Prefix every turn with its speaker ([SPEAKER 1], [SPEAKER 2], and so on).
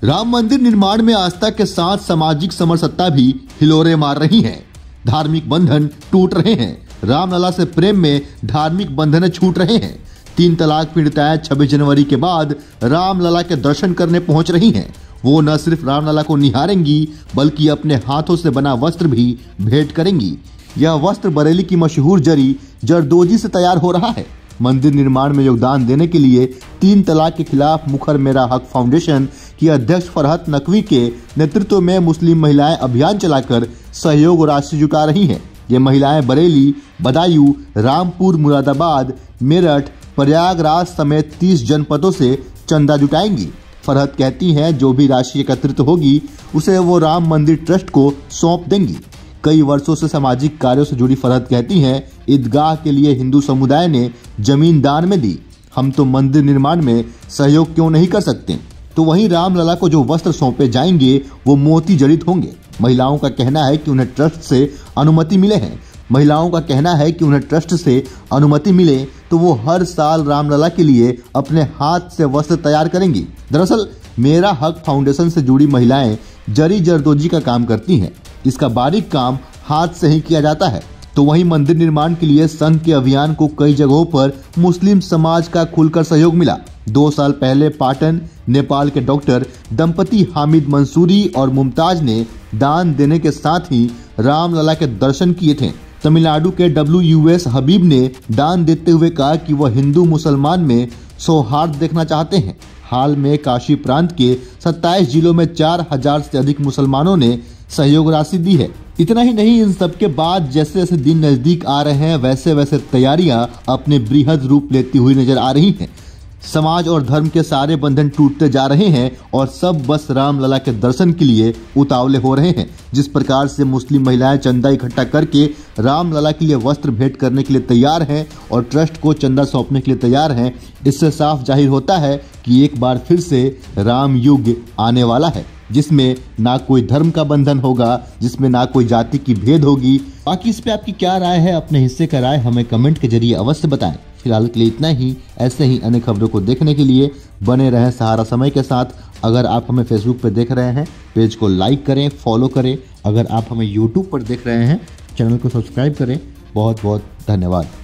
[SPEAKER 1] राम मंदिर निर्माण में आस्था के साथ सामाजिक समरसत्ता भी हिलोरे मार रही है। धार्मिक बंधन टूट रहे हैं। रामलला से प्रेम में धार्मिक बंधन छूट रहे हैं। 3 तलाक पीड़िताएं 26 जनवरी के बाद रामलला के दर्शन करने पहुंच रही हैं। वो न सिर्फ रामलला को निहारेंगी बल्कि अपने हाथों से बना वस्त्र भी भेंट करेंगी। यह वस्त्र बरेली की मशहूर जरी जरदोजी से तैयार हो रहा है। मंदिर निर्माण में योगदान देने के लिए 3 तलाक के खिलाफ मुखर मेरा हक फाउंडेशन की अध्यक्ष फरहत नकवी के नेतृत्व में मुस्लिम महिलाएं अभियान चलाकर सहयोग राशि जुटा रही हैं। ये महिलाएं बरेली, बदायूं, रामपुर, मुरादाबाद, मेरठ, प्रयागराज समेत 30 जनपदों से चंदा जुटाएंगी। फरहत कहती हैं जो भी राशि एकत्रित होगी उसे वो राम मंदिर ट्रस्ट को सौंप देंगी। कई वर्षों से सामाजिक कार्यों से जुड़ी फरहत कहती हैं ईदगाह के लिए हिंदू समुदाय ने जमीन दान में दी। हम तो मंदिर निर्माण में सहयोग क्यों नहीं कर सकते। तो वहीं रामलला को जो वस्त्र सौंपे जाएंगे वो मोती जड़ित होंगे। महिलाओं का कहना है कि उन्हें ट्रस्ट से अनुमति मिले तो वो हर साल रामलला के लिए अपने हाथ से वस्त्र तैयार करेंगी। दरअसल मेरा हक फाउंडेशन से जुड़ी महिलाएं जरी जरदोजी का काम करती हैं। इसका बारीक काम हाथ से ही किया जाता है। तो वहीं मंदिर निर्माण के लिए संघ के अभियान को कई जगहों पर मुस्लिम समाज का खुलकर सहयोग मिला। 2 साल पहले पाटन, नेपाल के डॉक्टर दंपति हामिद मंसूरी और मुमताज ने दान देने के साथ ही रामलला के दर्शन किए थे। तमिलनाडु के WUS हबीब ने दान देते हुए कहा कि वह हिंदू मुसलमान में सौहार्द देखना चाहते हैं। हाल में काशी प्रांत के 27 जिलों में 4000 से अधिक मुसलमानों ने सहयोग राशि दी है। इतना ही नहीं, इन सब के बाद जैसे जैसे दिन नजदीक आ रहे हैं वैसे वैसे तैयारियां अपने बृहद रूप लेती हुई नजर आ रही हैं। समाज और धर्म के सारे बंधन टूटते जा रहे हैं और सब बस रामलला के दर्शन के लिए उतावले हो रहे हैं। जिस प्रकार से मुस्लिम महिलाएं चंदा इकट्ठा करके रामलला के लिए वस्त्र भेंट करने के लिए तैयार हैं और ट्रस्ट को चंदा सौंपने के लिए तैयार हैं, इससे साफ जाहिर होता है कि एक बार फिर से राम युग आने वाला है, जिसमें ना कोई धर्म का बंधन होगा, जिसमें ना कोई जाति की भेद होगी। बाकी इस पे आपकी क्या राय है, अपने हिस्से का राय हमें कमेंट के जरिए अवश्य बताएं। फिलहाल के लिए इतना ही। ऐसे ही अन्य खबरों को देखने के लिए बने रहें सहारा समय के साथ। अगर आप हमें फेसबुक पर देख रहे हैं, पेज को लाइक करें, फॉलो करें। अगर आप हमें यूट्यूब पर देख रहे हैं, चैनल को सब्सक्राइब करें। बहुत बहुत धन्यवाद।